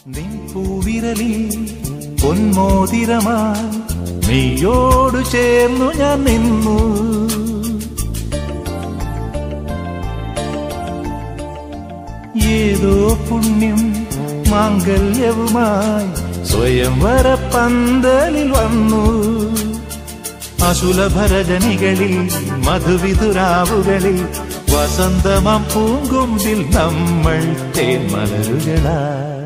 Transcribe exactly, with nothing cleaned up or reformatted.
നിൻ പൂവിരലിൽ പൊന്മോതിരമായി നീയോടു ചേർന്നു ഞാൻ നിന്നു. ഏതോ പുണ്യം മാംഗല്യവുമായി സ്വയംവര പന്തലിൽ വന്നു. അസുലഭരജനികളിൽ മധുവിധുരാവുകളിൽ വസന്തമാം പൂങ്കൊമ്പിൽ നമ്മൾ തേന്മലരുകളായി.